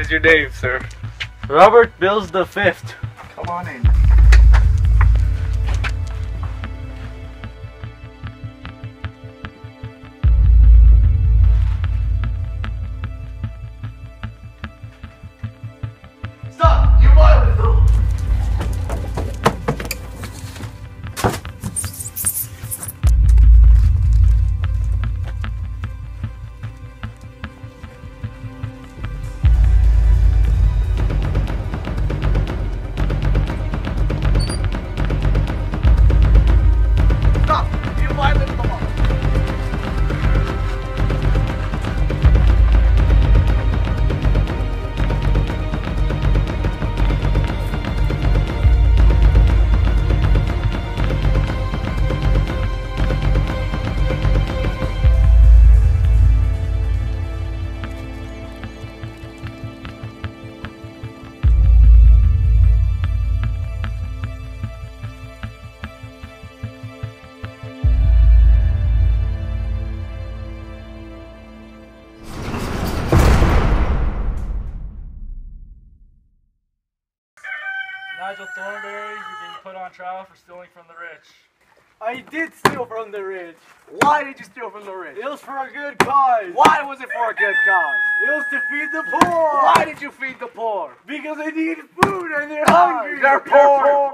is your name, sir? Robert Bills the Fifth. Come on in. Stop! You violent! Nigel Thornberry, you're being put on trial for stealing from the rich. I did steal from the rich. Why did you steal from the rich? It was for a good cause. Why was it for a good cause? It was to feed the poor. Why did you feed the poor? Because they need food and they're hungry. They're poor.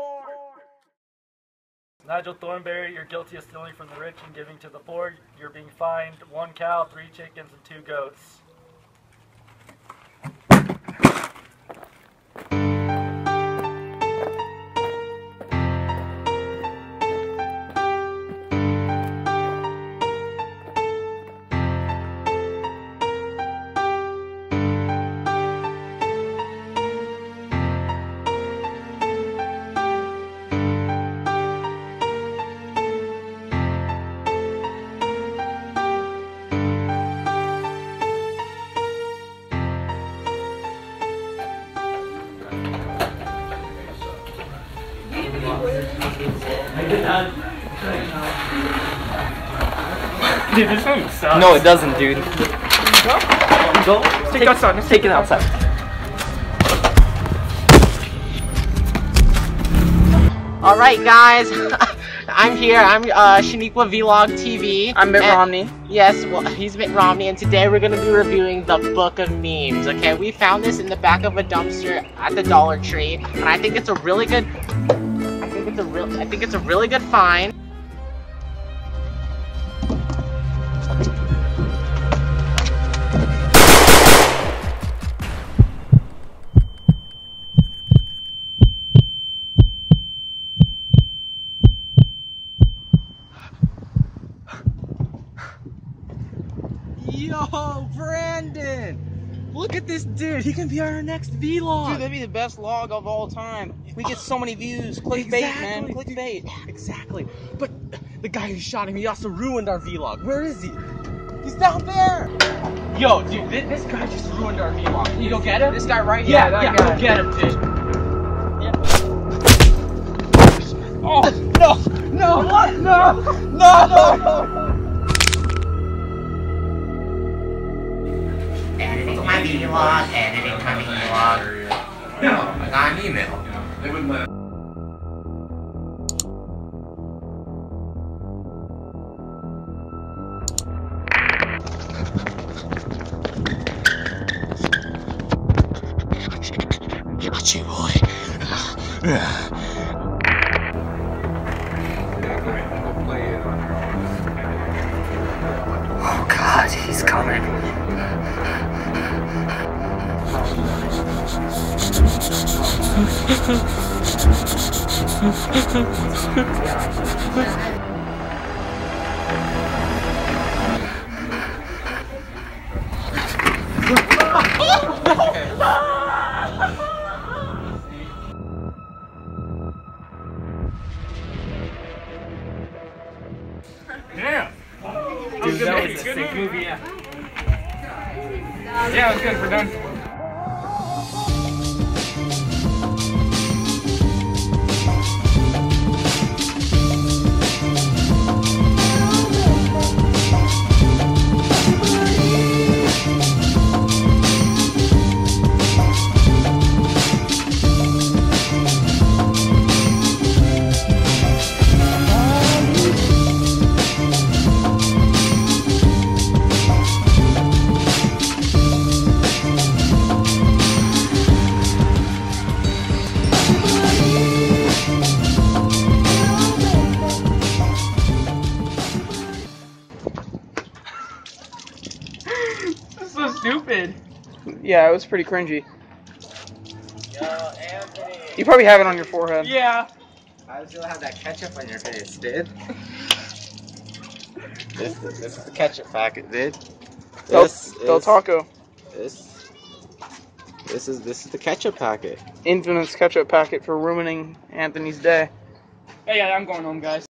Nigel Thornberry, you're guilty of stealing from the rich and giving to the poor. You're being fined 1 cow, 3 chickens, and 2 goats. Dude, this one sucks. No, it doesn't, dude. Go. Take it outside. Let's take it outside. All right, guys. I'm here. I'm Shaniqua Vlog TV. I'm Mitt Romney. Yes, well, he's Mitt Romney, and today we're gonna be reviewing the Book of Memes. Okay, we found this in the back of a dumpster at the Dollar Tree, and I think it's a really good. I think it's a really good find. Yo, Brandon! Look at this dude. He can be our next vlog. Dude, that'd be the best log of all time. We get so many views. Clickbait, man. Clickbait. Yeah, exactly. But the guy who shot him, he also ruined our vlog. Where is he? He's down there. Yo, dude, this guy just ruined our vlog. Can you go get him? This guy right here. Yeah, that go guy. get him, dude. Yeah. Oh, no! No! What? No! No! Editing my vlog. Editing my vlog. No, I got an email. They wouldn't let. Got you, boy. Oh God, he's coming. Yeah. Dude, that was a sick movie, yeah. Yeah, it was good. We're done. stupid. Yeah, it was pretty cringy. Yo, Anthony. You probably have it on your forehead. Yeah. Why would you have that ketchup on your face, dude? This is the ketchup packet, dude. Del Taco. This is the ketchup packet. Infamous ketchup packet for ruining Anthony's day. Hey, yeah, I'm going home, guys.